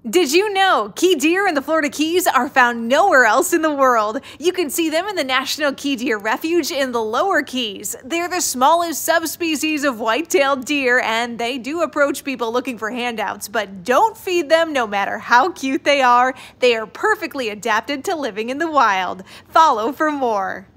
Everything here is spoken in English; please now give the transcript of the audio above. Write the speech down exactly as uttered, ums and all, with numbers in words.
Did you know key deer in the Florida Keys are found nowhere else in the world? You can see them in the National Key Deer Refuge in the lower Keys. They're the smallest subspecies of white-tailed deer, and they do approach people looking for handouts, but don't feed them no matter how cute they are. They are perfectly adapted to living in the wild. Follow for more.